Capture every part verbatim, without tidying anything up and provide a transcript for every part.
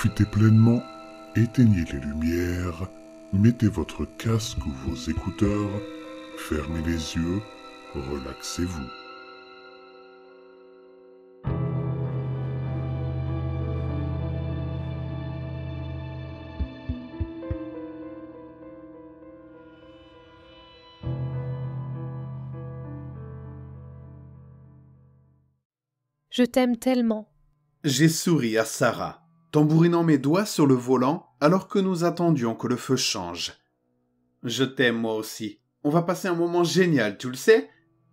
Profitez pleinement, éteignez les lumières, mettez votre casque ou vos écouteurs, fermez les yeux, relaxez-vous. Je t'aime tellement. J'ai souri à Sarah, tambourinant mes doigts sur le volant alors que nous attendions que le feu change. Je t'aime moi aussi. On va passer un moment génial, tu le sais?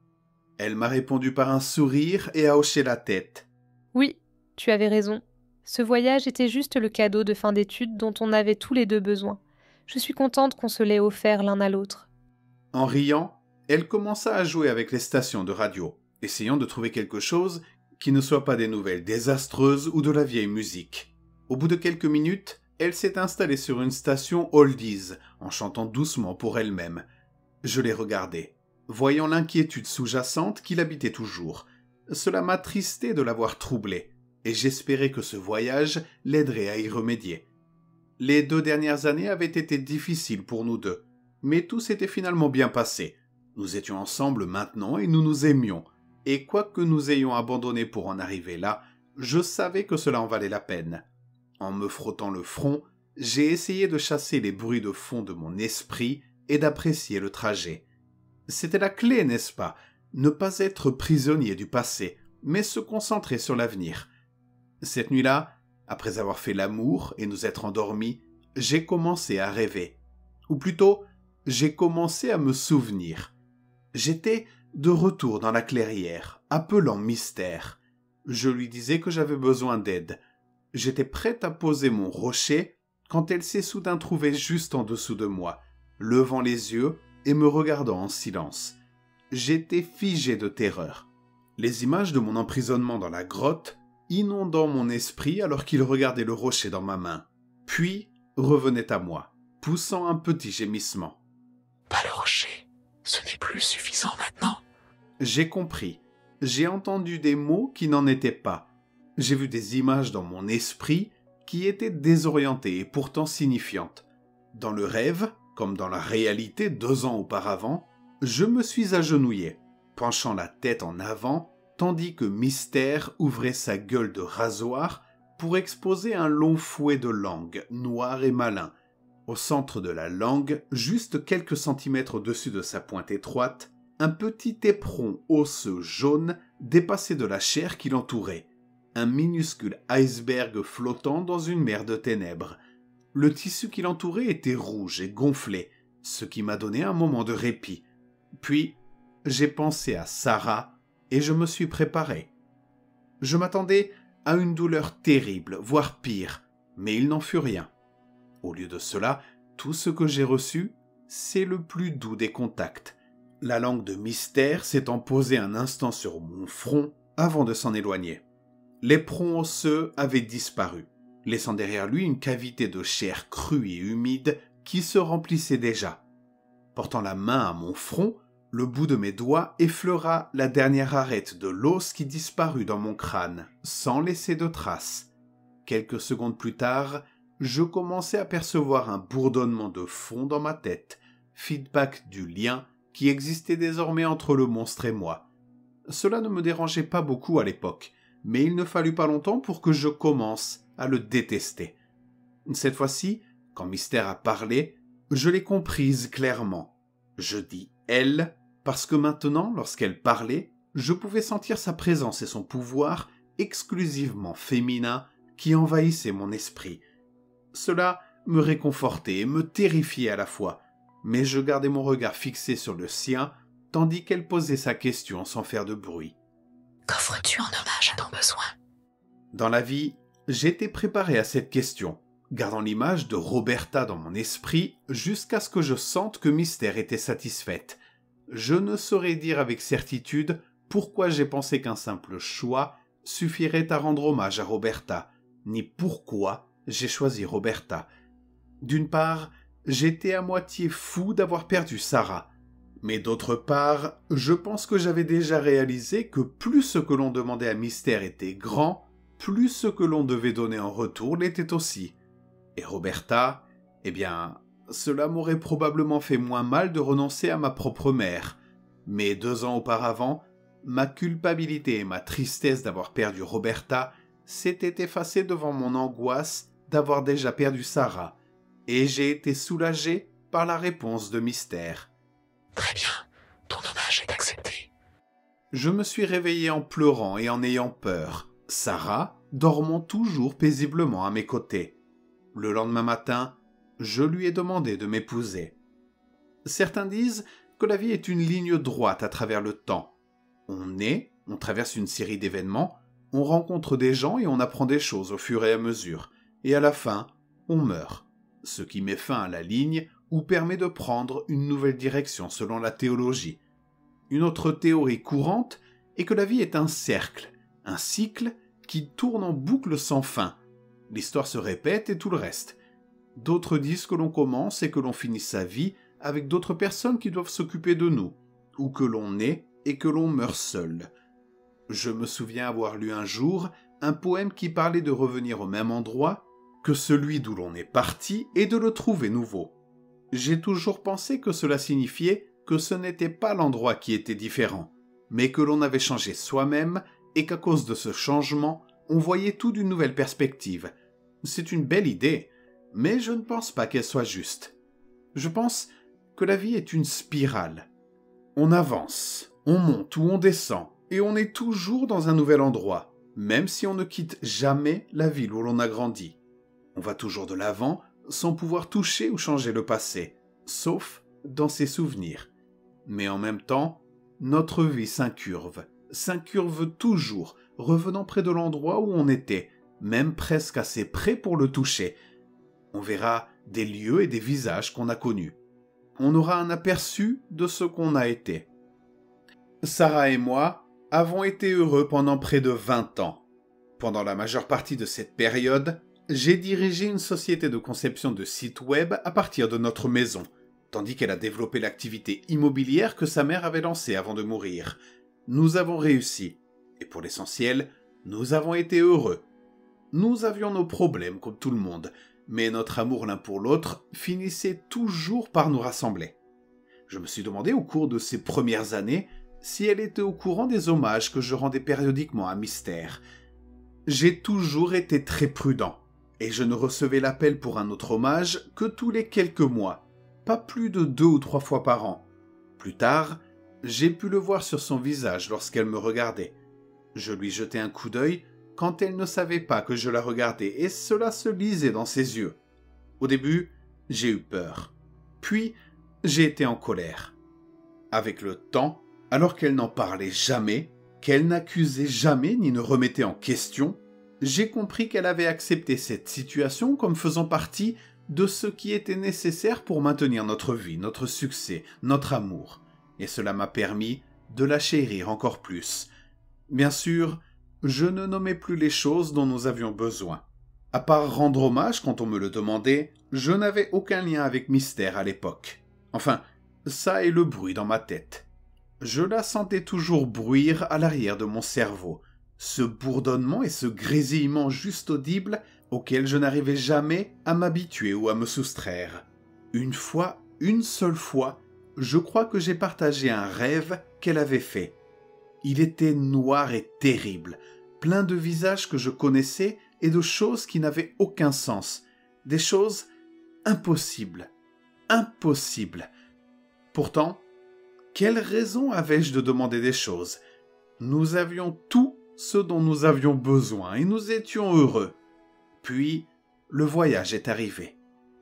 Elle m'a répondu par un sourire et a hoché la tête. Oui, tu avais raison. Ce voyage était juste le cadeau de fin d'études dont on avait tous les deux besoin. Je suis contente qu'on se l'ait offert l'un à l'autre. En riant, elle commença à jouer avec les stations de radio, essayant de trouver quelque chose qui ne soit pas des nouvelles désastreuses ou de la vieille musique. Au bout de quelques minutes, elle s'est installée sur une station oldies, en chantant doucement pour elle-même. Je l'ai regardée, voyant l'inquiétude sous-jacente qui l'habitait toujours. Cela m'attristait de l'avoir troublée, et j'espérais que ce voyage l'aiderait à y remédier. Les deux dernières années avaient été difficiles pour nous deux, mais tout s'était finalement bien passé. Nous étions ensemble maintenant et nous nous aimions. Et quoique nous ayons abandonné pour en arriver là, je savais que cela en valait la peine. En me frottant le front, j'ai essayé de chasser les bruits de fond de mon esprit et d'apprécier le trajet. C'était la clé, n'est-ce pas? Ne pas être prisonnier du passé, mais se concentrer sur l'avenir. Cette nuit-là, après avoir fait l'amour et nous être endormis, j'ai commencé à rêver. Ou plutôt, j'ai commencé à me souvenir. J'étais de retour dans la clairière, appelant Mystère. Je lui disais que j'avais besoin d'aide. J'étais prête à poser mon rocher quand elle s'est soudain trouvée juste en dessous de moi, levant les yeux et me regardant en silence. J'étais figé de terreur. Les images de mon emprisonnement dans la grotte inondant mon esprit alors qu'il regardait le rocher dans ma main, puis revenaient à moi, poussant un petit gémissement. « Pas le rocher, ce n'est plus suffisant maintenant. » J'ai compris. J'ai entendu des mots qui n'en étaient pas. J'ai vu des images dans mon esprit qui étaient désorientées et pourtant signifiantes. Dans le rêve, comme dans la réalité deux ans auparavant, je me suis agenouillé, penchant la tête en avant, tandis que Mystère ouvrait sa gueule de rasoir pour exposer un long fouet de langue, noir et malin. Au centre de la langue, juste quelques centimètres au-dessus de sa pointe étroite, un petit éperon osseux jaune dépassait de la chair qui l'entourait. Un minuscule iceberg flottant dans une mer de ténèbres. Le tissu qui l'entourait était rouge et gonflé, ce qui m'a donné un moment de répit. Puis, j'ai pensé à Sarah et je me suis préparé. Je m'attendais à une douleur terrible, voire pire, mais il n'en fut rien. Au lieu de cela, tout ce que j'ai reçu, c'est le plus doux des contacts. La langue de Mystère s'étant posée un instant sur mon front avant de s'en éloigner. L'éperon osseux avait disparu, laissant derrière lui une cavité de chair crue et humide qui se remplissait déjà. Portant la main à mon front, le bout de mes doigts effleura la dernière arête de l'os qui disparut dans mon crâne, sans laisser de traces. Quelques secondes plus tard, je commençais à percevoir un bourdonnement de fond dans ma tête, feedback du lien qui existait désormais entre le monstre et moi. Cela ne me dérangeait pas beaucoup à l'époque, mais il ne fallut pas longtemps pour que je commence à le détester. Cette fois-ci, quand Mystère a parlé, je l'ai comprise clairement. Je dis « elle » parce que maintenant, lorsqu'elle parlait, je pouvais sentir sa présence et son pouvoir exclusivement féminin qui envahissait mon esprit. Cela me réconfortait et me terrifiait à la fois, mais je gardais mon regard fixé sur le sien, tandis qu'elle posait sa question sans faire de bruit. « Qu'offres-tu en hommage à ton besoin ?» Dans la vie, j'étais préparé à cette question, gardant l'image de Roberta dans mon esprit jusqu'à ce que je sente que Mystère était satisfaite. Je ne saurais dire avec certitude pourquoi j'ai pensé qu'un simple choix suffirait à rendre hommage à Roberta, ni pourquoi j'ai choisi Roberta. D'une part, j'étais à moitié fou d'avoir perdu Sarah. Mais d'autre part, je pense que j'avais déjà réalisé que plus ce que l'on demandait à Mystère était grand, plus ce que l'on devait donner en retour l'était aussi. Et Roberta, eh bien, cela m'aurait probablement fait moins mal de renoncer à ma propre mère. Mais deux ans auparavant, ma culpabilité et ma tristesse d'avoir perdu Roberta s'étaient effacées devant mon angoisse d'avoir déjà perdu Sarah, et j'ai été soulagé par la réponse de Mystère. Très bien, ton hommage est accepté. Je me suis réveillé en pleurant et en ayant peur, Sarah dormant toujours paisiblement à mes côtés. Le lendemain matin, je lui ai demandé de m'épouser. Certains disent que la vie est une ligne droite à travers le temps. On naît, on traverse une série d'événements, on rencontre des gens et on apprend des choses au fur et à mesure. Et à la fin, on meurt. Ce qui met fin à la ligne ou permet de prendre une nouvelle direction selon la théologie. Une autre théorie courante est que la vie est un cercle, un cycle qui tourne en boucle sans fin. L'histoire se répète et tout le reste. D'autres disent que l'on commence et que l'on finit sa vie avec d'autres personnes qui doivent s'occuper de nous, ou que l'on naît et que l'on meurt seul. Je me souviens avoir lu un jour un poème qui parlait de revenir au même endroit que celui d'où l'on est parti et de le trouver nouveau. J'ai toujours pensé que cela signifiait que ce n'était pas l'endroit qui était différent, mais que l'on avait changé soi-même et qu'à cause de ce changement, on voyait tout d'une nouvelle perspective. C'est une belle idée, mais je ne pense pas qu'elle soit juste. Je pense que la vie est une spirale. On avance, on monte ou on descend, et on est toujours dans un nouvel endroit, même si on ne quitte jamais la ville où l'on a grandi. On va toujours de l'avant, sans pouvoir toucher ou changer le passé, sauf dans ses souvenirs. Mais en même temps, notre vie s'incurve, s'incurve toujours, revenant près de l'endroit où on était, même presque assez près pour le toucher. On verra des lieux et des visages qu'on a connus. On aura un aperçu de ce qu'on a été. Sarah et moi avons été heureux pendant près de vingt ans. Pendant la majeure partie de cette période, j'ai dirigé une société de conception de sites web à partir de notre maison, tandis qu'elle a développé l'activité immobilière que sa mère avait lancée avant de mourir. Nous avons réussi, et pour l'essentiel, nous avons été heureux. Nous avions nos problèmes comme tout le monde, mais notre amour l'un pour l'autre finissait toujours par nous rassembler. Je me suis demandé au cours de ces premières années si elle était au courant des hommages que je rendais périodiquement à Mystère. J'ai toujours été très prudent, et je ne recevais l'appel pour un autre hommage que tous les quelques mois, pas plus de deux ou trois fois par an. Plus tard, j'ai pu le voir sur son visage lorsqu'elle me regardait. Je lui jetais un coup d'œil quand elle ne savait pas que je la regardais, et cela se lisait dans ses yeux. Au début, j'ai eu peur. Puis, j'ai été en colère. Avec le temps, alors qu'elle n'en parlait jamais, qu'elle n'accusait jamais ni ne remettait en question, j'ai compris qu'elle avait accepté cette situation comme faisant partie de ce qui était nécessaire pour maintenir notre vie, notre succès, notre amour. Et cela m'a permis de la chérir encore plus. Bien sûr, je ne nommais plus les choses dont nous avions besoin. À part rendre hommage quand on me le demandait, je n'avais aucun lien avec Mystère à l'époque. Enfin, ça et le bruit dans ma tête. Je la sentais toujours bruire à l'arrière de mon cerveau, ce bourdonnement et ce grésillement juste audible auquel je n'arrivais jamais à m'habituer ou à me soustraire. Une fois, une seule fois, je crois que j'ai partagé un rêve qu'elle avait fait. Il était noir et terrible, plein de visages que je connaissais et de choses qui n'avaient aucun sens, des choses impossibles, impossibles. Pourtant, quelle raison avais-je de demander des choses ? Nous avions tout ce dont nous avions besoin et nous étions heureux. Puis, le voyage est arrivé.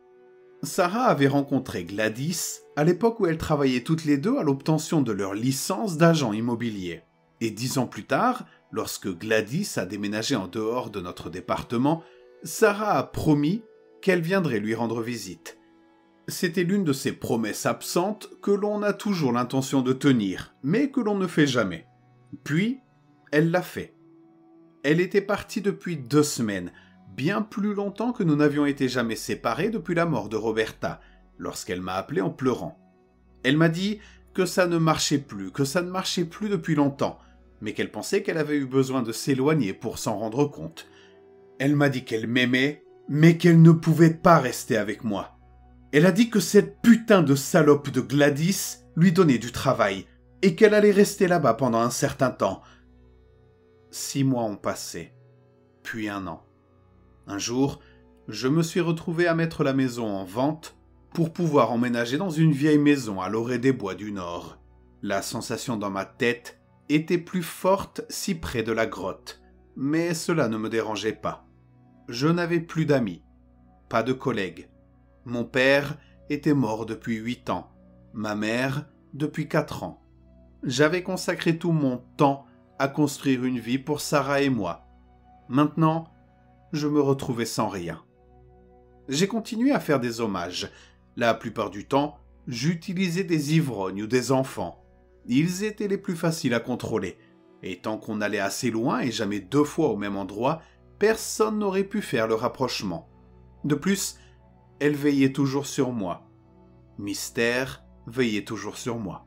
Sarah avait rencontré Gladys à l'époque où elles travaillaient toutes les deux à l'obtention de leur licence d'agent immobilier. Et dix ans plus tard, lorsque Gladys a déménagé en dehors de notre département, Sarah a promis qu'elle viendrait lui rendre visite. C'était l'une de ces promesses absentes que l'on a toujours l'intention de tenir, mais que l'on ne fait jamais. Puis, elle l'a fait. Elle était partie depuis deux semaines, bien plus longtemps que nous n'avions été jamais séparés depuis la mort de Roberta, lorsqu'elle m'a appelé en pleurant. Elle m'a dit que ça ne marchait plus, que ça ne marchait plus depuis longtemps. mais qu'elle pensait qu'elle avait eu besoin de s'éloigner pour s'en rendre compte. Elle m'a dit qu'elle m'aimait, mais qu'elle ne pouvait pas rester avec moi. Elle a dit que cette putain de salope de Gladys lui donnait du travail, et qu'elle allait rester là-bas pendant un certain temps. Six mois ont passé, puis un an. Un jour, je me suis retrouvé à mettre la maison en vente pour pouvoir emménager dans une vieille maison à l'orée des bois du Nord. La sensation dans ma tête était plus forte si près de la grotte, mais cela ne me dérangeait pas. Je n'avais plus d'amis, pas de collègues. Mon père était mort depuis huit ans, ma mère depuis quatre ans. J'avais consacré tout mon temps à construire une vie pour Sarah et moi. Maintenant, je me retrouvais sans rien. J'ai continué à faire des hommages. La plupart du temps, j'utilisais des ivrognes ou des enfants. Ils étaient les plus faciles à contrôler. Et tant qu'on allait assez loin et jamais deux fois au même endroit, personne n'aurait pu faire le rapprochement. De plus, elle veillait toujours sur moi. Mystère veillait toujours sur moi.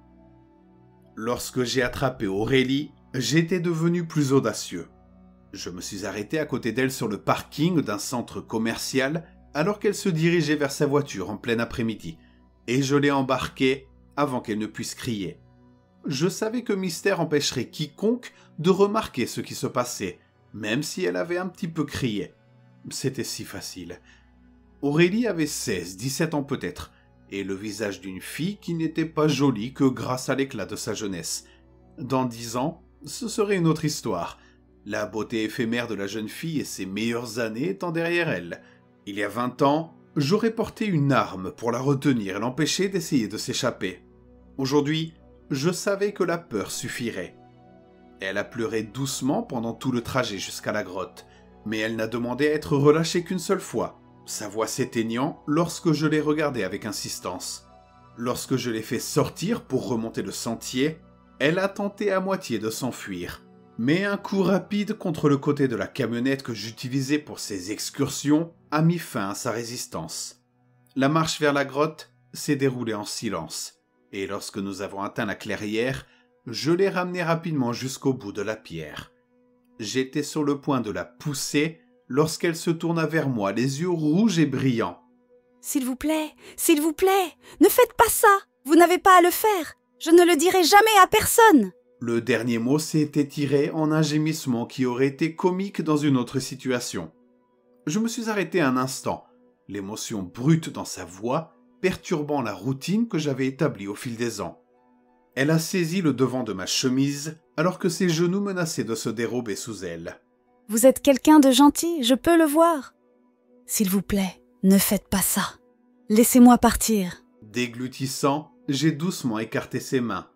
Lorsque j'ai attrapé Aurélie, j'étais devenu plus audacieux. Je me suis arrêté à côté d'elle sur le parking d'un centre commercial alors qu'elle se dirigeait vers sa voiture en plein après-midi, et je l'ai embarquée avant qu'elle ne puisse crier. Je savais que Mystère empêcherait quiconque de remarquer ce qui se passait, même si elle avait un petit peu crié. C'était si facile. Aurélie avait seize, dix-sept ans peut-être, et le visage d'une fille qui n'était pas jolie que grâce à l'éclat de sa jeunesse. Dans dix ans, ce serait une autre histoire. La beauté éphémère de la jeune fille et ses meilleures années étant derrière elle. Il y a vingt ans, j'aurais porté une arme pour la retenir et l'empêcher d'essayer de s'échapper. Aujourd'hui, je savais que la peur suffirait. Elle a pleuré doucement pendant tout le trajet jusqu'à la grotte, mais elle n'a demandé à être relâchée qu'une seule fois, sa voix s'éteignant lorsque je l'ai regardée avec insistance. Lorsque je l'ai fait sortir pour remonter le sentier, elle a tenté à moitié de s'enfuir. Mais un coup rapide contre le côté de la camionnette que j'utilisais pour ces excursions a mis fin à sa résistance. La marche vers la grotte s'est déroulée en silence, et lorsque nous avons atteint la clairière, je l'ai ramenée rapidement jusqu'au bout de la pierre. J'étais sur le point de la pousser lorsqu'elle se tourna vers moi, les yeux rouges et brillants. « S'il vous plaît, s'il vous plaît, ne faites pas ça, vous n'avez pas à le faire, je ne le dirai jamais à personne !» Le dernier mot s'est étiré en un gémissement qui aurait été comique dans une autre situation. Je me suis arrêté un instant, l'émotion brute dans sa voix, perturbant la routine que j'avais établie au fil des ans. Elle a saisi le devant de ma chemise, alors que ses genoux menaçaient de se dérober sous elle. « Vous êtes quelqu'un de gentil, je peux le voir. S'il vous plaît, ne faites pas ça. Laissez-moi partir. » Déglutissant, j'ai doucement écarté ses mains.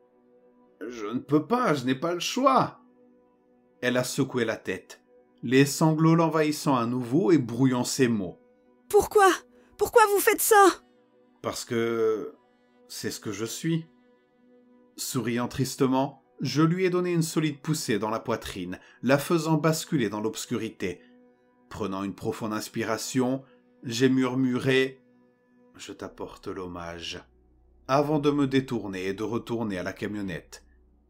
« Je ne peux pas, je n'ai pas le choix. » Elle a secoué la tête, les sanglots l'envahissant à nouveau et brouillant ses mots. « Pourquoi ? Pourquoi vous faites ça ?»« Parce que c'est ce que je suis. » Souriant tristement, je lui ai donné une solide poussée dans la poitrine, la faisant basculer dans l'obscurité. Prenant une profonde inspiration, j'ai murmuré « Je t'apporte l'hommage » avant de me détourner et de retourner à la camionnette.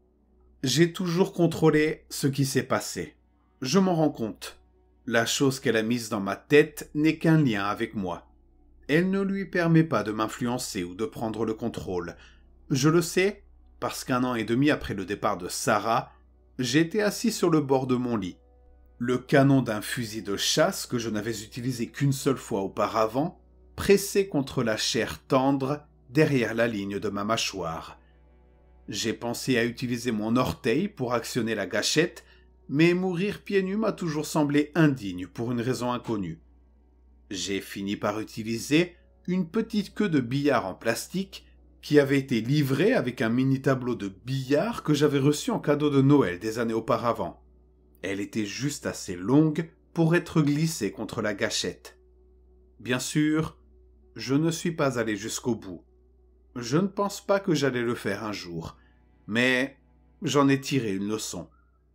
J'ai toujours contrôlé ce qui s'est passé. Je m'en rends compte. La chose qu'elle a mise dans ma tête n'est qu'un lien avec moi. Elle ne lui permet pas de m'influencer ou de prendre le contrôle. Je le sais parce qu'un an et demi après le départ de Sarah, j'étais assis sur le bord de mon lit. Le canon d'un fusil de chasse que je n'avais utilisé qu'une seule fois auparavant, pressé contre la chair tendre derrière la ligne de ma mâchoire. J'ai pensé à utiliser mon orteil pour actionner la gâchette, mais mourir pieds nus m'a toujours semblé indigne pour une raison inconnue. J'ai fini par utiliser une petite queue de billard en plastique qui avait été livrée avec un mini tableau de billard que j'avais reçu en cadeau de Noël des années auparavant. Elle était juste assez longue pour être glissée contre la gâchette. Bien sûr, je ne suis pas allé jusqu'au bout. Je ne pense pas que j'allais le faire un jour, mais j'en ai tiré une leçon.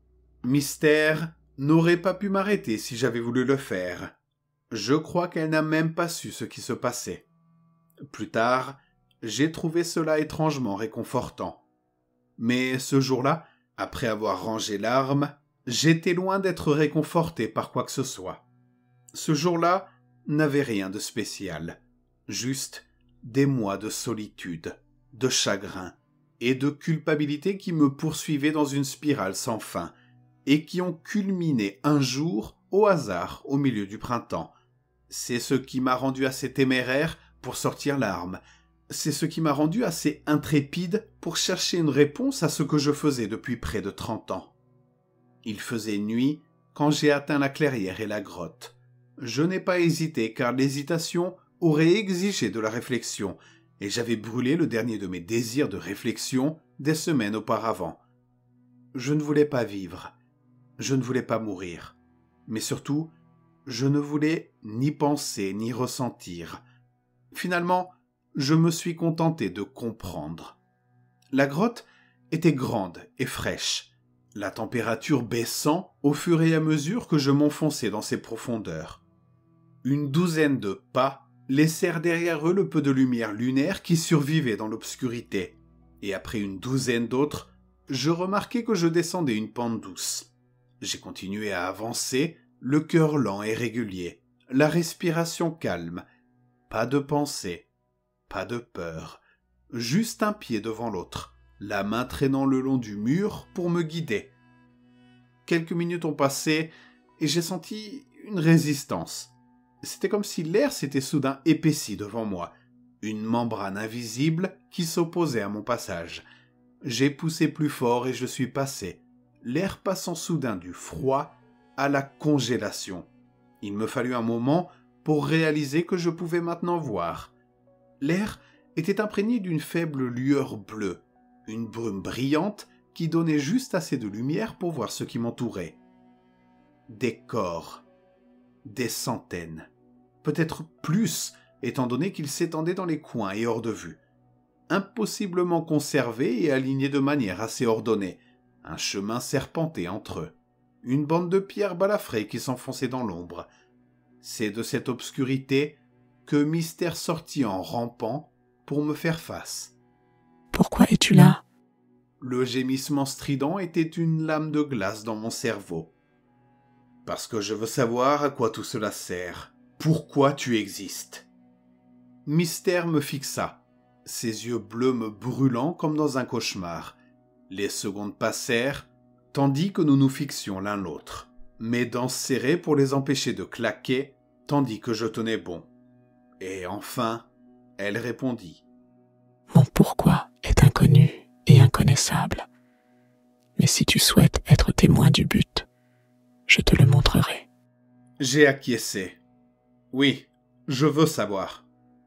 Mystère n'aurait pas pu m'arrêter si j'avais voulu le faire. Je crois qu'elle n'a même pas su ce qui se passait. Plus tard, j'ai trouvé cela étrangement réconfortant. Mais ce jour-là, Après avoir rangé l'arme, j'étais loin d'être réconforté par quoi que ce soit. Ce jour-là n'avait rien de spécial, juste des mois de solitude, de chagrin et de culpabilité qui me poursuivaient dans une spirale sans fin et qui ont culminé un jour au hasard au milieu du printemps. C'est ce qui m'a rendu assez téméraire pour sortir l'arme. C'est ce qui m'a rendu assez intrépide pour chercher une réponse à ce que je faisais depuis près de trente ans. Il faisait nuit quand j'ai atteint la clairière et la grotte. Je n'ai pas hésité car l'hésitation aurait exigé de la réflexion et j'avais brûlé le dernier de mes désirs de réflexion des semaines auparavant. Je ne voulais pas vivre, je ne voulais pas mourir, mais surtout, je ne voulais ni penser ni ressentir. Finalement, je me suis contenté de comprendre. La grotte était grande et fraîche, la température baissant au fur et à mesure que je m'enfonçais dans ses profondeurs. Une douzaine de pas laissèrent derrière eux le peu de lumière lunaire qui survivait dans l'obscurité, et après une douzaine d'autres, je remarquai que je descendais une pente douce. J'ai continué à avancer, le cœur lent et régulier, la respiration calme, pas de pensée, pas de peur, juste un pied devant l'autre, la main traînant le long du mur pour me guider. Quelques minutes ont passé et j'ai senti une résistance. C'était comme si l'air s'était soudain épaissi devant moi, une membrane invisible qui s'opposait à mon passage. J'ai poussé plus fort et je suis passé, l'air passant soudain du froid à la congélation. Il me fallut un moment pour réaliser que je pouvais maintenant voir. L'air était imprégné d'une faible lueur bleue, une brume brillante qui donnait juste assez de lumière pour voir ce qui m'entourait. Des corps. Des centaines, peut-être plus, étant donné qu'ils s'étendaient dans les coins et hors de vue. Impossiblement conservés et alignés de manière assez ordonnée, un chemin serpentait entre eux, une bande de pierres balafrées qui s'enfonçait dans l'ombre. C'est de cette obscurité que Mystère sortit en rampant pour me faire face. « Pourquoi es-tu là ?» Le gémissement strident était une lame de glace dans mon cerveau. Parce que je veux savoir à quoi tout cela sert. Pourquoi tu existes ? Mystère me fixa, ses yeux bleus me brûlant comme dans un cauchemar. Les secondes passèrent, tandis que nous nous fixions l'un l'autre. Mes dents serrées pour les empêcher de claquer, tandis que je tenais bon. Et enfin, elle répondit. « Mon pourquoi est inconnu et inconnaissable. Mais si tu souhaites être témoin du but, je te le montrerai. » J'ai acquiescé. Oui, je veux savoir.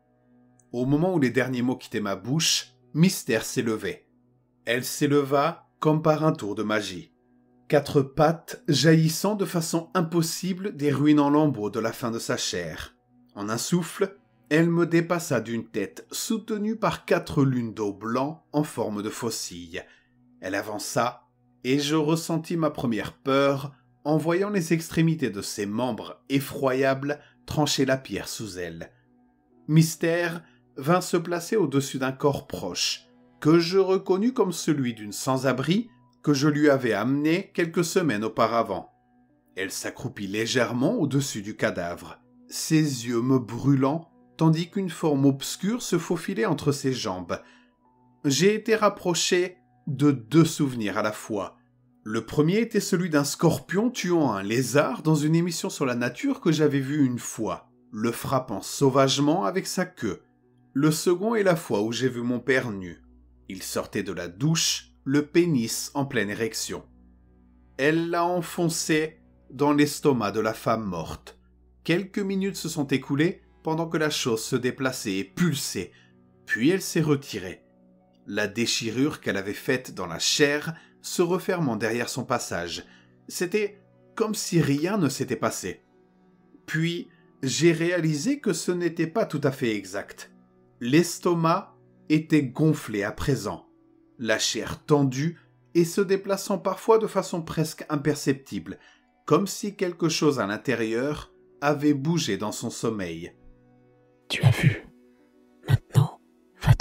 Au moment où les derniers mots quittaient ma bouche, Mystère s'élevait. Elle s'éleva comme par un tour de magie. Quatre pattes jaillissant de façon impossible des ruines en lambeaux de la fin de sa chair. En un souffle, elle me dépassa d'une tête soutenue par quatre lunes d'eau blanc en forme de faucille. Elle avança, et je ressentis ma première peur en voyant les extrémités de ses membres effroyables trancher la pierre sous elle. Mystère vint se placer au-dessus d'un corps proche, que je reconnus comme celui d'une sans-abri que je lui avais amené quelques semaines auparavant. Elle s'accroupit légèrement au-dessus du cadavre, ses yeux me brûlant, tandis qu'une forme obscure se faufilait entre ses jambes. J'ai été rapproché de deux souvenirs à la fois. Le premier était celui d'un scorpion tuant un lézard dans une émission sur la nature que j'avais vue une fois, le frappant sauvagement avec sa queue. Le second est la fois où j'ai vu mon père nu. Il sortait de la douche, le pénis en pleine érection. Elle l'a enfoncé dans l'estomac de la femme morte. Quelques minutes se sont écoulées pendant que la chose se déplaçait et pulsait, puis elle s'est retirée. La déchirure qu'elle avait faite dans la chair se refermant derrière son passage. C'était comme si rien ne s'était passé. Puis, j'ai réalisé que ce n'était pas tout à fait exact. L'estomac était gonflé à présent, la chair tendue et se déplaçant parfois de façon presque imperceptible, comme si quelque chose à l'intérieur avait bougé dans son sommeil. « Tu as vu. Maintenant, va-t'en. »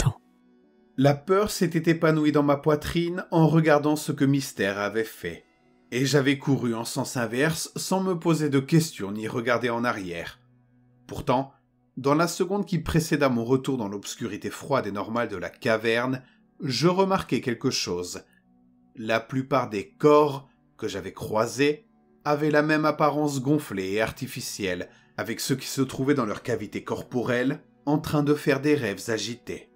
La peur s'était épanouie dans ma poitrine en regardant ce que Mystère avait fait. Et j'avais couru en sens inverse sans me poser de questions ni regarder en arrière. Pourtant, dans la seconde qui précéda mon retour dans l'obscurité froide et normale de la caverne, je remarquai quelque chose. La plupart des corps que j'avais croisés avaient la même apparence gonflée et artificielle, avec ceux qui se trouvaient dans leur cavité corporelle, en train de faire des rêves agités.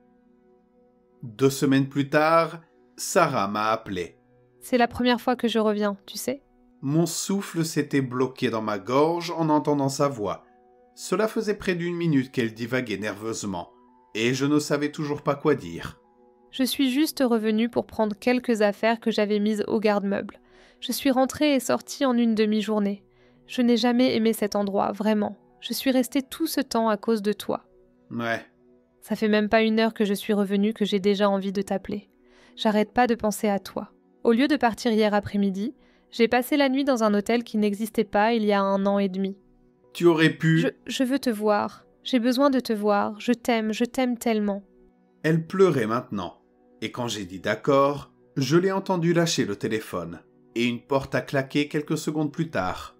Deux semaines plus tard, Sarah m'a appelé. C'est la première fois que je reviens, tu sais. Mon souffle s'était bloqué dans ma gorge en entendant sa voix. Cela faisait près d'une minute qu'elle divaguait nerveusement, et je ne savais toujours pas quoi dire. Je suis juste revenue pour prendre quelques affaires que j'avais mises au garde-meuble. Je suis rentrée et sortie en une demi-journée. Je n'ai jamais aimé cet endroit, vraiment. Je suis restée tout ce temps à cause de toi. Ouais. Ça fait même pas une heure que je suis revenue que j'ai déjà envie de t'appeler. J'arrête pas de penser à toi. Au lieu de partir hier après-midi, j'ai passé la nuit dans un hôtel qui n'existait pas il y a un an et demi. Tu aurais pu... Je, je veux te voir. J'ai besoin de te voir. Je t'aime, je t'aime tellement. Elle pleurait maintenant. Et quand j'ai dit d'accord, je l'ai entendu lâcher le téléphone. Et une porte a claqué quelques secondes plus tard.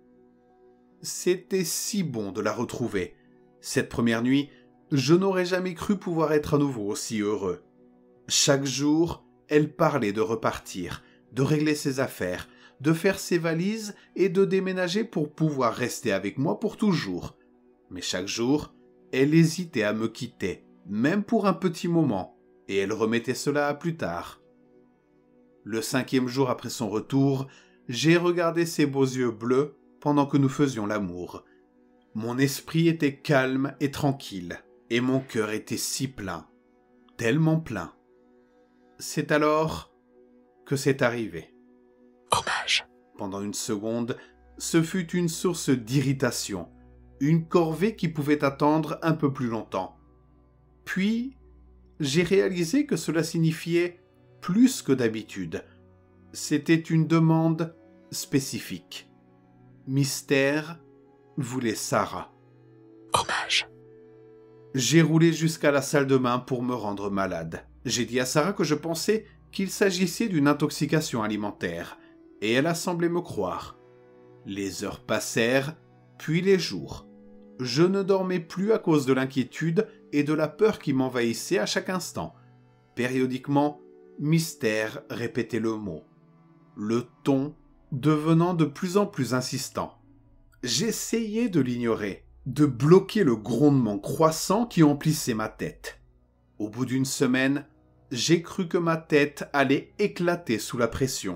C'était si bon de la retrouver. Cette première nuit, je n'aurais jamais cru pouvoir être à nouveau aussi heureux. Chaque jour, elle parlait de repartir, de régler ses affaires, de faire ses valises et de déménager pour pouvoir rester avec moi pour toujours. Mais chaque jour, elle hésitait à me quitter, même pour un petit moment, et elle remettait cela à plus tard. Le cinquième jour après son retour, j'ai regardé ses beaux yeux bleus pendant que nous faisions l'amour. Mon esprit était calme et tranquille, et mon cœur était si plein, tellement plein. C'est alors que c'est arrivé. Hommage. Pendant une seconde, ce fut une source d'irritation, une corvée qui pouvait attendre un peu plus longtemps. Puis, j'ai réalisé que cela signifiait plus que d'habitude. C'était une demande spécifique. Mystère voulait Sarah. Hommage. J'ai roulé jusqu'à la salle de bain pour me rendre malade. J'ai dit à Sarah que je pensais qu'il s'agissait d'une intoxication alimentaire, et elle a semblé me croire. Les heures passèrent, puis les jours. Je ne dormais plus à cause de l'inquiétude et de la peur qui m'envahissait à chaque instant. Périodiquement, Mystère répétait le mot, le ton devenant de plus en plus insistant. J'essayais de l'ignorer, de bloquer le grondement croissant qui emplissait ma tête. Au bout d'une semaine, j'ai cru que ma tête allait éclater sous la pression.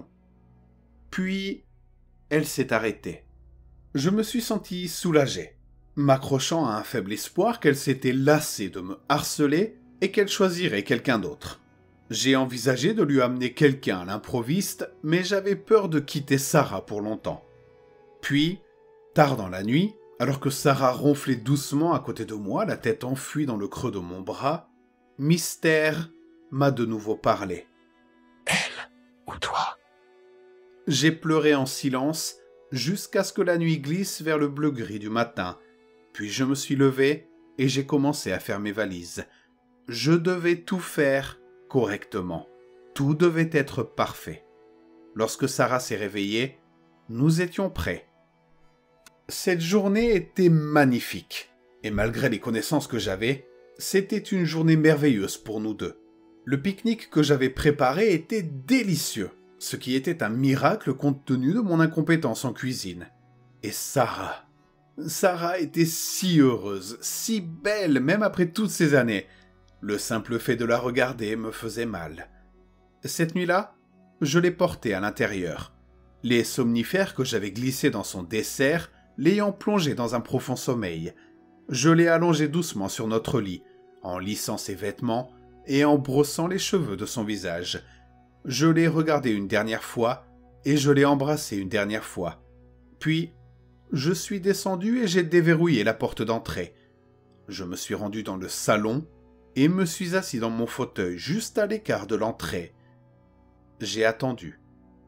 Puis, elle s'est arrêtée. Je me suis senti soulagé, m'accrochant à un faible espoir qu'elle s'était lassée de me harceler et qu'elle choisirait quelqu'un d'autre. J'ai envisagé de lui amener quelqu'un à l'improviste, mais j'avais peur de quitter Sarah pour longtemps. Puis, tard dans la nuit, alors que Sarah ronflait doucement à côté de moi, la tête enfuie dans le creux de mon bras, Mystère m'a de nouveau parlé. Elle ou toi? J'ai pleuré en silence jusqu'à ce que la nuit glisse vers le bleu-gris du matin. Puis je me suis levé et j'ai commencé à faire mes valises. Je devais tout faire correctement. Tout devait être parfait. Lorsque Sarah s'est réveillée, nous étions prêts. Cette journée était magnifique. Et malgré les connaissances que j'avais, c'était une journée merveilleuse pour nous deux. Le pique-nique que j'avais préparé était délicieux, ce qui était un miracle compte tenu de mon incompétence en cuisine. Et Sarah... Sarah était si heureuse, si belle, même après toutes ces années. Le simple fait de la regarder me faisait mal. Cette nuit-là, je l'ai portée à l'intérieur. Les somnifères que j'avais glissés dans son dessert l'ayant plongée dans un profond sommeil. Je l'ai allongée doucement sur notre lit, en lissant ses vêtements et en brossant les cheveux de son visage. Je l'ai regardée une dernière fois et je l'ai embrassée une dernière fois. Puis, je suis descendu et j'ai déverrouillé la porte d'entrée. Je me suis rendu dans le salon et me suis assis dans mon fauteuil juste à l'écart de l'entrée. J'ai attendu.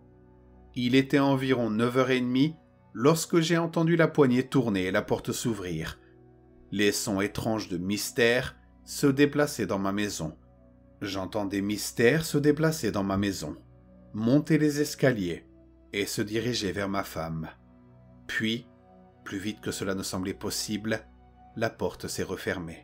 Il était environ neuf heures trente lorsque j'ai entendu la poignée tourner et la porte s'ouvrir. Les sons étranges de Mystère se déplaçaient dans ma maison. J'entendais Mystère se déplacer dans ma maison, monter les escaliers et se diriger vers ma femme. Puis, plus vite que cela ne semblait possible, la porte s'est refermée.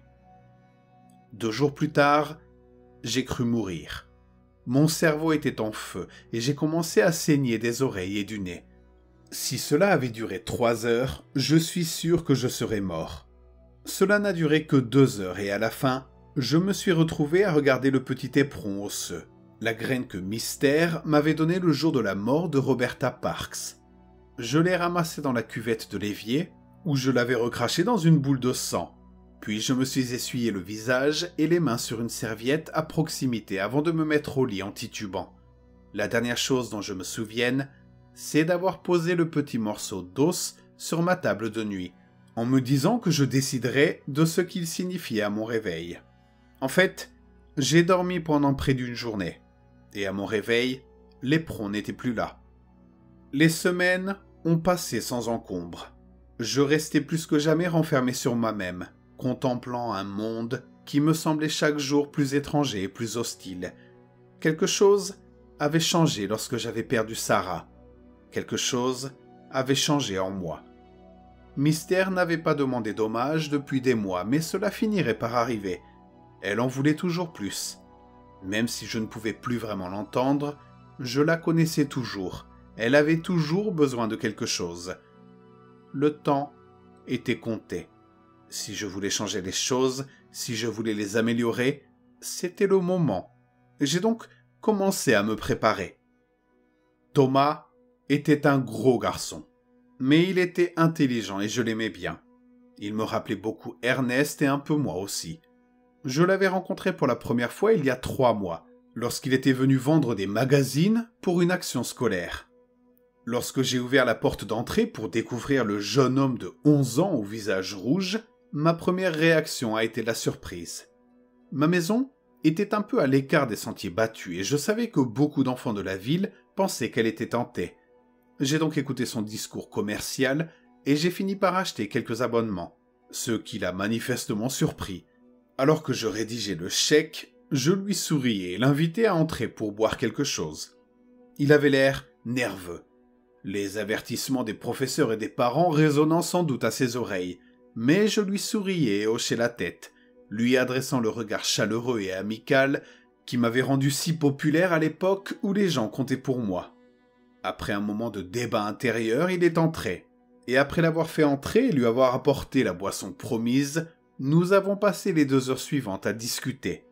Deux jours plus tard, j'ai cru mourir. Mon cerveau était en feu et j'ai commencé à saigner des oreilles et du nez. Si cela avait duré trois heures, je suis sûr que je serais mort. Cela n'a duré que deux heures et à la fin, je me suis retrouvé à regarder le petit éperon osseux, la graine que Mystère m'avait donnée le jour de la mort de Roberta Parks. Je l'ai ramassée dans la cuvette de l'évier, où je l'avais recrachée dans une boule de sang. Puis je me suis essuyé le visage et les mains sur une serviette à proximité avant de me mettre au lit en titubant. La dernière chose dont je me souvienne, c'est d'avoir posé le petit morceau d'os sur ma table de nuit, en me disant que je déciderais de ce qu'il signifiait à mon réveil. En fait, j'ai dormi pendant près d'une journée, et à mon réveil, l'éperon n'était plus là. Les semaines ont passé sans encombre. Je restais plus que jamais renfermé sur moi-même, contemplant un monde qui me semblait chaque jour plus étranger et plus hostile. Quelque chose avait changé lorsque j'avais perdu Sarah. Quelque chose avait changé en moi. Mystère n'avait pas demandé d'hommage depuis des mois, mais cela finirait par arriver. Elle en voulait toujours plus. Même si je ne pouvais plus vraiment l'entendre, je la connaissais toujours. Elle avait toujours besoin de quelque chose. Le temps était compté. Si je voulais changer les choses, si je voulais les améliorer, c'était le moment. J'ai donc commencé à me préparer. Thomas était un gros garçon, mais il était intelligent et je l'aimais bien. Il me rappelait beaucoup Ernest et un peu moi aussi. Je l'avais rencontré pour la première fois il y a trois mois, lorsqu'il était venu vendre des magazines pour une action scolaire. Lorsque j'ai ouvert la porte d'entrée pour découvrir le jeune homme de onze ans au visage rouge, ma première réaction a été la surprise. Ma maison était un peu à l'écart des sentiers battus et je savais que beaucoup d'enfants de la ville pensaient qu'elle était tentée. J'ai donc écouté son discours commercial et j'ai fini par acheter quelques abonnements, ce qui l'a manifestement surpris. Alors que je rédigeais le chèque, je lui souriais et l'invitais à entrer pour boire quelque chose. Il avait l'air nerveux, les avertissements des professeurs et des parents résonnant sans doute à ses oreilles, mais je lui souriais et hochais la tête, lui adressant le regard chaleureux et amical qui m'avait rendu si populaire à l'époque où les gens comptaient pour moi. Après un moment de débat intérieur, il est entré, et après l'avoir fait entrer et lui avoir apporté la boisson promise, nous avons passé les deux heures suivantes à discuter.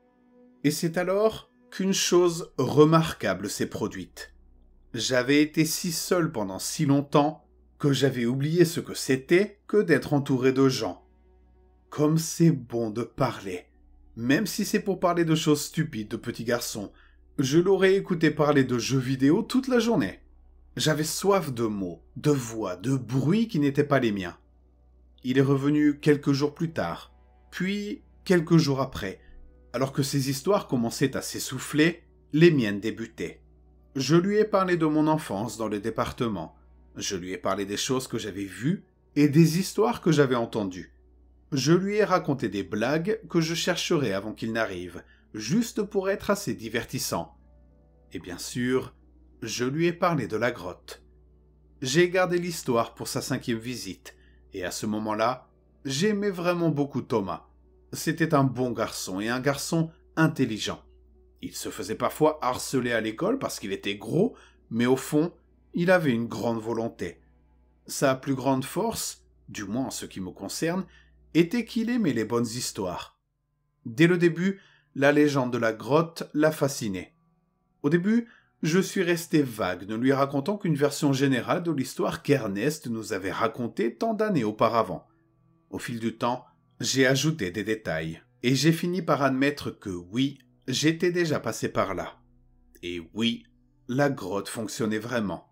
Et c'est alors qu'une chose remarquable s'est produite. J'avais été si seul pendant si longtemps que j'avais oublié ce que c'était que d'être entouré de gens. Comme c'est bon de parler, même si c'est pour parler de choses stupides de petits garçons. Je l'aurais écouté parler de jeux vidéo toute la journée. J'avais soif de mots, de voix, de bruits qui n'étaient pas les miens. Il est revenu quelques jours plus tard, puis quelques jours après. Alors que ses histoires commençaient à s'essouffler, les miennes débutaient. Je lui ai parlé de mon enfance dans le département. Je lui ai parlé des choses que j'avais vues et des histoires que j'avais entendues. Je lui ai raconté des blagues que je chercherai avant qu'il n'arrive, juste pour être assez divertissant. Et bien sûr, je lui ai parlé de la grotte. J'ai gardé l'histoire pour sa cinquième visite, et à ce moment-là, j'aimais vraiment beaucoup Thomas. C'était un bon garçon et un garçon intelligent. Il se faisait parfois harceler à l'école parce qu'il était gros, mais au fond, il avait une grande volonté. Sa plus grande force, du moins en ce qui me concerne, était qu'il aimait les bonnes histoires. Dès le début, la légende de la grotte l'a fasciné. Au début, je suis resté vague, ne lui racontant qu'une version générale de l'histoire qu'Ernest nous avait racontée tant d'années auparavant. Au fil du temps, j'ai ajouté des détails, et j'ai fini par admettre que oui, j'étais déjà passé par là. Et oui, la grotte fonctionnait vraiment.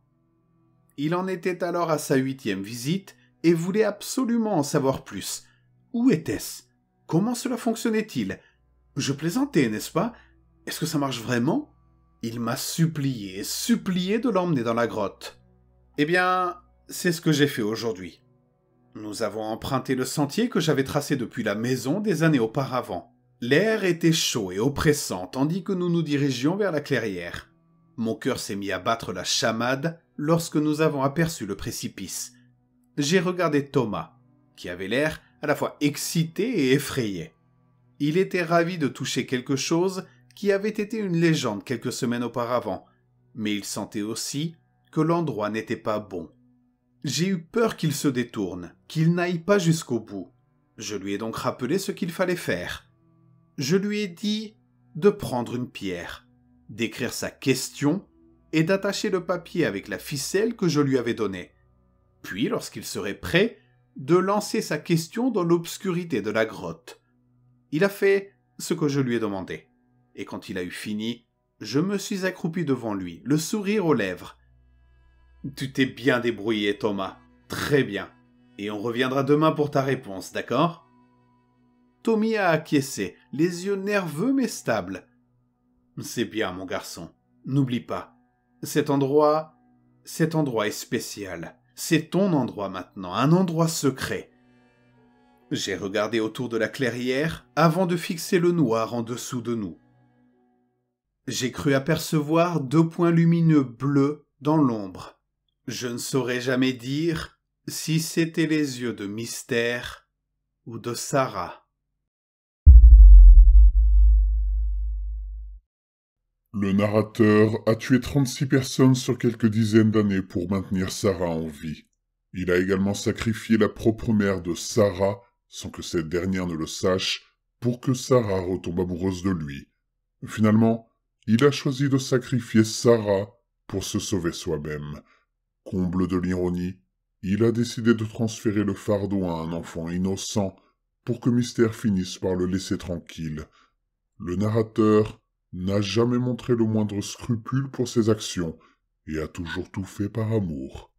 Il en était alors à sa huitième visite et voulait absolument en savoir plus. Où était-ce? Comment cela fonctionnait-il? Je plaisantais, n'est-ce pas? Est-ce que ça marche vraiment? Il m'a supplié, supplié de l'emmener dans la grotte. Eh bien, c'est ce que j'ai fait aujourd'hui. Nous avons emprunté le sentier que j'avais tracé depuis la maison des années auparavant. L'air était chaud et oppressant tandis que nous nous dirigions vers la clairière. Mon cœur s'est mis à battre la chamade lorsque nous avons aperçu le précipice. J'ai regardé Thomas, qui avait l'air à la fois excité et effrayé. Il était ravi de toucher quelque chose qui avait été une légende quelques semaines auparavant, mais il sentait aussi que l'endroit n'était pas bon. J'ai eu peur qu'il se détourne, qu'il n'aille pas jusqu'au bout. Je lui ai donc rappelé ce qu'il fallait faire. Je lui ai dit de prendre une pierre, d'écrire sa question et d'attacher le papier avec la ficelle que je lui avais donnée. Puis, lorsqu'il serait prêt, de lancer sa question dans l'obscurité de la grotte. Il a fait ce que je lui ai demandé. Et quand il a eu fini, je me suis accroupi devant lui, le sourire aux lèvres. « Tu t'es bien débrouillé, Thomas. Très bien. Et on reviendra demain pour ta réponse, d'accord ?» Tommy a acquiescé, les yeux nerveux mais stables. « C'est bien, mon garçon. N'oublie pas. Cet endroit... Cet endroit est spécial. C'est ton endroit maintenant, un endroit secret. » J'ai regardé autour de la clairière avant de fixer le noir en dessous de nous. J'ai cru apercevoir deux points lumineux bleus dans l'ombre. Je ne saurais jamais dire si c'étaient les yeux de Mystère ou de Sarah. Le narrateur a tué trente-six personnes sur quelques dizaines d'années pour maintenir Sarah en vie. Il a également sacrifié la propre mère de Sarah, sans que cette dernière ne le sache, pour que Sarah retombe amoureuse de lui. Finalement, il a choisi de sacrifier Sarah pour se sauver soi-même. Comble de l'ironie, il a décidé de transférer le fardeau à un enfant innocent pour que Mystère finisse par le laisser tranquille. Le narrateur n'a jamais montré le moindre scrupule pour ses actions et a toujours tout fait par amour.